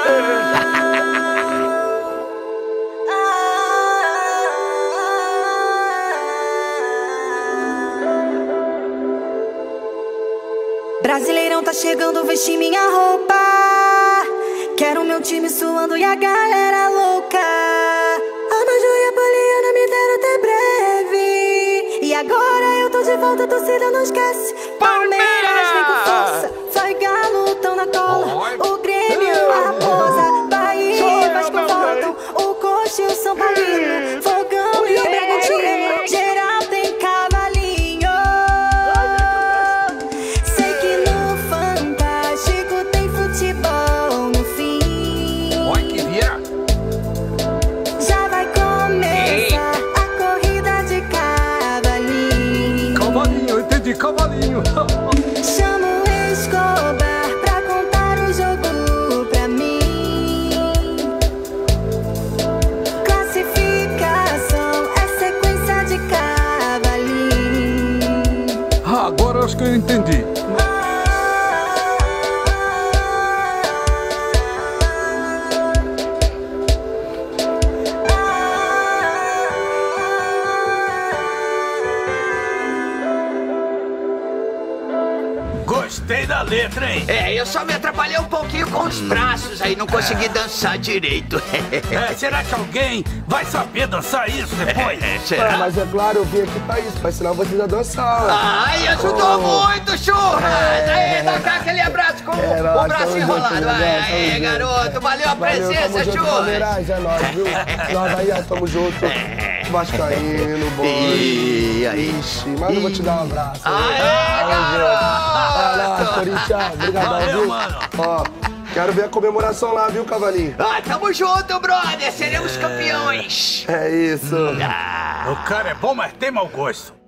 Brasileirão tá chegando, vesti minha roupa. Quero meu time suando e a galera louca. A maioria poliana me deram até breve. E agora eu tô de volta, a torcida não esquece. Palmeiras vem com força, foi Galo, tão na cola. O Grêmio, a Raposa, Bahia, Vasco voltam. O Coxa e o São Paulino, Fogão e o Bragantino. Geral tem cavalinho. Sei que no Fantástico tem futebol no fim. Olha que vira. Já vai começar a corrida de cavalinho. Cavalinho, eu entendi, cavalinho. Chamo o Escobar pra contar o jogo pra mim. Classificação é sequência de cavalinho. Ah, agora acho que eu entendi. Gostei da letra, hein? É, eu só me atrapalhei um pouquinho com os braços aí, não consegui dançar direito. Será que alguém vai saber dançar isso depois? Será? Mas é claro, eu vim aqui pra isso, pra ensinar vocês a dançar. Ai, ajudou muito, churras! Aí, dá cá aquele abraço com o braço enrolado. Aí, garoto, valeu a presença, tamo junto, churras! Palmeiras, é nóis, viu? Nós aí, tamo junto. Vascaíno, bom. E aí? Ixi, mas eu vou te dar um abraço. Aê, Vai lá, garoto! Corinthians, obrigadão, Valeu, viu? mano. Ó, quero ver a comemoração lá, viu, cavalinho? Ah, tamo junto, brother! Seremos campeões! É isso. O cara é bom, mas tem mau gosto.